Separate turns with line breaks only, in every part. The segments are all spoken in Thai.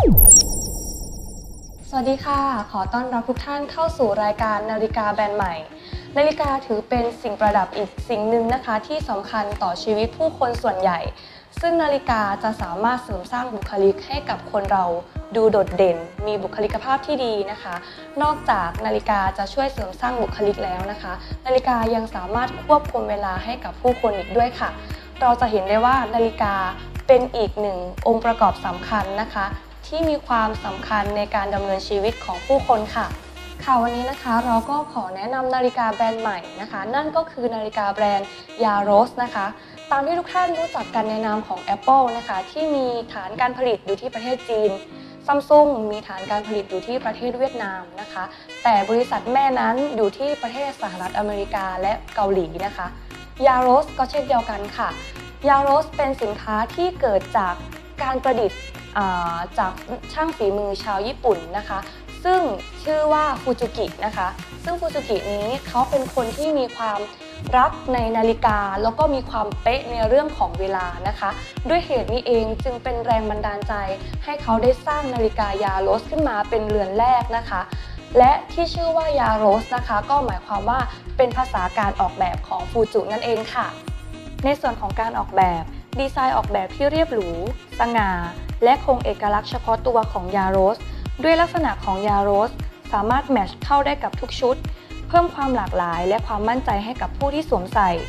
สวัสดีค่ะขอต้อนรับทุกท่านเข้าสู่รายการนาฬิกาแบรนด์ใหม่นาฬิกาถือเป็นสิ่งประดับอีกสิ่งหนึ่งนะคะที่สำคัญต่อชีวิตผู้คนส่วนใหญ่ซึ่งนาฬิกาจะสามารถเสริมสร้างบุคลิกให้กับคนเราดูโดดเด่นมีบุคลิกภาพที่ดีนะคะนอกจากนาฬิกาจะช่วยเสริมสร้างบุคลิกแล้วนะคะนาฬิกายังสามารถควบคุมเวลาให้กับผู้คนอีกด้วยค่ะเราจะเห็นได้ว่านาฬิกาเป็นอีกหนึ่งองค์ประกอบสำคัญนะคะที่มีความสำคัญในการดำเนินชีวิตของผู้คนค่ะวันนี้นะคะเราก็ขอแนะนำนาฬิกาแบรนด์ใหม่นะคะนั่นก็คือนาฬิกาแบรนด์ยาโรสนะคะตามที่ทุกท่านรู้จักกันในนามของ Apple นะคะที่มีฐานการผลิตอยู่ที่ประเทศจีน Samsung มีฐานการผลิตอยู่ที่ประเทศเวียดนามนะคะแต่บริษัทแม่นั้นอยู่ที่ประเทศสหรัฐอเมริกาและเกาหลีนะคะยาโรสก็เช่นเดียวกันค่ะยาโรสเป็นสินค้าที่เกิดจากการประดิษฐ์จากช่างฝีมือชาวญี่ปุ่นนะคะซึ่งชื่อว่าฟูจิกินะคะซึ่งฟูจิกินี้เขาเป็นคนที่มีความรักในนาฬิกาแล้วก็มีความเป๊ะในเรื่องของเวลานะคะด้วยเหตุนี้เองจึงเป็นแรงบันดาลใจให้เขาได้สร้างนาฬิกายาโรสขึ้นมาเป็นเรือนแรกนะคะและที่ชื่อว่ายาโรสนะคะก็หมายความว่าเป็นภาษาการออกแบบของฟูจินั่นเองค่ะในส่วนของการออกแบบดีไซน์ออกแบบที่เรียบหรูสง่าและคงเอกลักษณ์เฉพาะตัวของยาโรสด้วยลักษณะของยาโรสสามารถแมทช์เข้าได้กับทุกชุดเพิ่มความหลากหลายและความมั่นใจให้กับผู้ที่สวมใส่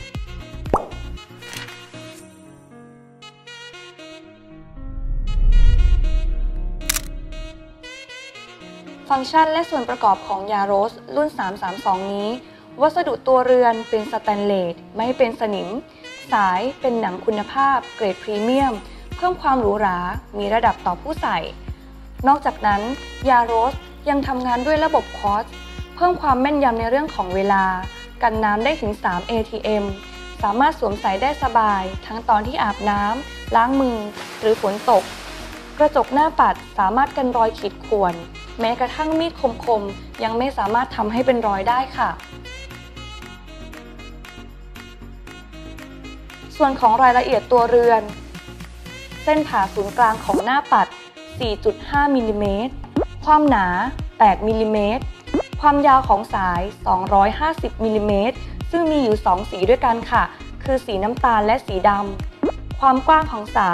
ฟังก์ชันและส่วนประกอบของยาโรสรุ่น 332 นี้วัสดุตัวเรือนเป็นสแตนเลสไม่เป็นสนิมสายเป็นหนังคุณภาพเกรดพรีเมียมเพิ่มความหรูหรามีระดับต่อผู้ใส่นอกจากนั้นยาโรสยังทำงานด้วยระบบควอตซ์เพิ่มความแม่นยำในเรื่องของเวลากันน้ำได้ถึง3 ATM สามารถสวมใส่ได้สบายทั้งตอนที่อาบน้ำล้างมือหรือฝนตกกระจกหน้าปัดสามารถกันรอยขีดข่วนแม้กระทั่งมีดคมๆยังไม่สามารถทำให้เป็นรอยได้ค่ะส่วนของรายละเอียดตัวเรือนเส้นผ่าศูนย์กลางของหน้าปัด 4.5 มิลลิเมตรความหนา 8 มิลลิเมตรความยาวของสาย 250 มิลลิเมตรซึ่งมีอยู่2สีด้วยกันค่ะคือสีน้ำตาลและสีดำความกว้างของสาย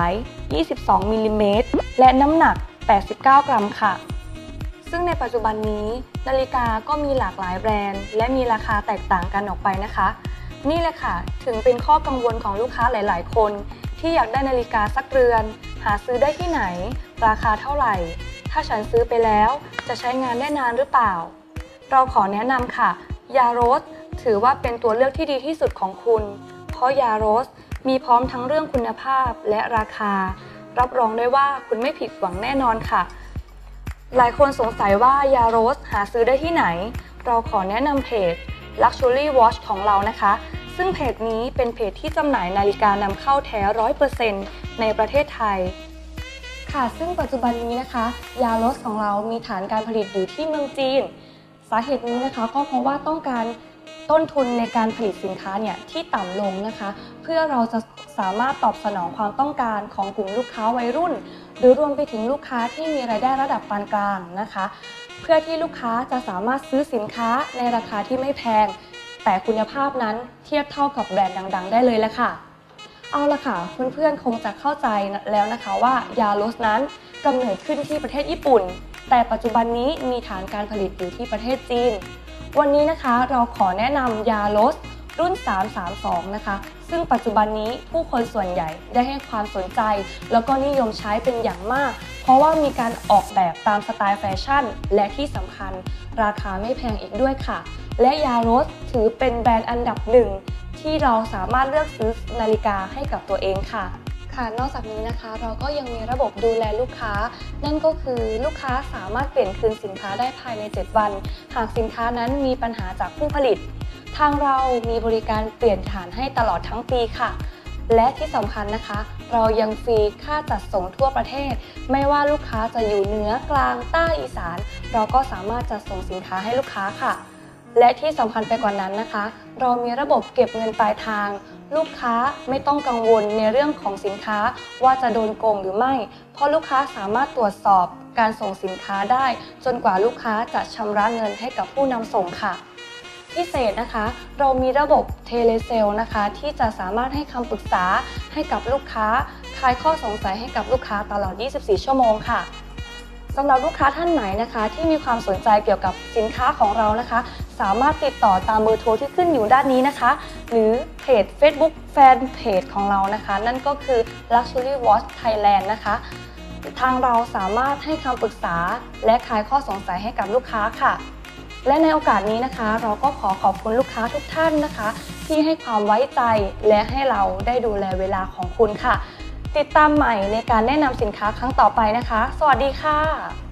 22 มิลลิเมตรและน้ำหนัก 89 กรัมค่ะซึ่งในปัจจุบันนี้นาฬิกาก็มีหลากหลายแบรนด์และมีราคาแตกต่างกันออกไปนะคะนี่แหละค่ะถึงเป็นข้อกังวลของลูกค้าหลายๆคนที่อยากได้นาฬิกาสักเรือนหาซื้อได้ที่ไหนราคาเท่าไหร่ถ้าฉันซื้อไปแล้วจะใช้งานได้นานหรือเปล่าเราขอแนะนำค่ะยาโรสถือว่าเป็นตัวเลือกที่ดีที่สุดของคุณเพราะยาโรสมีพร้อมทั้งเรื่องคุณภาพและราคารับรองได้ว่าคุณไม่ผิดหวังแน่นอนค่ะหลายคนสงสัยว่ายาโรสหาซื้อได้ที่ไหนเราขอแนะนำเพจ Luxury Watch ของเรานะคะซึ่งเพจนี้เป็นเพจที่จำหน่ายนาฬิกานำเข้าแท้ 100% ในประเทศไทยค่ะซึ่งปัจจุบันนี้นะคะยาโรสของเรามีฐานการผลิตอยู่ที่เมืองจีนสาเหตุนี้นะคะก็เพราะว่าต้องการต้นทุนในการผลิตสินค้าที่ต่ำลงนะคะเพื่อเราจะสามารถตอบสนองความต้องการของกลุ่มลูกค้าวัยรุ่นหรือรวมไปถึงลูกค้าที่มีรายได้ระดับปานกลางนะคะเพื่อที่ลูกค้าจะสามารถซื้อสินค้าในราคาที่ไม่แพงแต่คุณภาพนั้นเทียบเท่ากับแบรนด์ดังๆได้เลยละค่ะเอาละค่ะเพื่อนๆคงจะเข้าใจแล้วนะคะว่ายาโรสนั้นกำเนิดขึ้นที่ประเทศญี่ปุ่นแต่ปัจจุบันนี้มีฐานการผลิตอยู่ที่ประเทศจีนวันนี้นะคะเราขอแนะนำยาโรสรุ่น 332 นะคะซึ่งปัจจุบันนี้ผู้คนส่วนใหญ่ได้ให้ความสนใจแล้วก็นิยมใช้เป็นอย่างมากเพราะว่ามีการออกแบบตามสไตล์แฟชั่นและที่สำคัญราคาไม่แพงอีกด้วยค่ะและยาโรสถือเป็นแบรนด์อันดับหนึ่งที่เราสามารถเลือกซื้อนาฬิกาให้กับตัวเองค่ะนอกจากนี้นะคะเราก็ยังมีระบบดูแลลูกค้านั่นก็คือลูกค้าสามารถเปลี่ยนคืนสินค้าได้ภายใน7 วันหากสินค้านั้นมีปัญหาจากผู้ผลิตทางเรามีบริการเปลี่ยนฐานให้ตลอดทั้งปีค่ะและที่สำคัญนะคะเรายังฟรีค่าจัดส่งทั่วประเทศไม่ว่าลูกค้าจะอยู่เหนือกลางใต้อีสานเราก็สามารถจัดส่งสินค้าให้ลูกค้าค่ะและที่สำคัญไปกว่านั้นนะคะเรามีระบบเก็บเงินปลายทางลูกค้าไม่ต้องกังวลในเรื่องของสินค้าว่าจะโดนโกงหรือไม่เพราะลูกค้าสามารถตรวจสอบการส่งสินค้าได้จนกว่าลูกค้าจะชำระเงินให้กับผู้นำส่งค่ะพิเศษนะคะเรามีระบบเทเลเซลนะคะที่จะสามารถให้คำปรึกษาให้กับลูกค้าคลายข้อสงสัยให้กับลูกค้าตลอด 24 ชั่วโมงค่ะสำหรับลูกค้าท่านไหนนะคะที่มีความสนใจเกี่ยวกับสินค้าของเรานะคะสามารถติดต่อตามเบอร์โทรที่ขึ้นอยู่ด้านนี้นะคะหรือเพจ Facebook แฟนเพจของเรานะคะนั่นก็คือ Luxury Watch Thailand นะคะทางเราสามารถให้คำปรึกษาและคลายข้อสงสัยให้กับลูกค้าค่ะและในโอกาสนี้นะคะเราก็ขอขอบคุณลูกค้าทุกท่านนะคะที่ให้ความไว้ใจและให้เราได้ดูแลเวลาของคุณค่ะติดตามใหม่ในการแนะนำสินค้าครั้งต่อไปนะคะสวัสดีค่ะ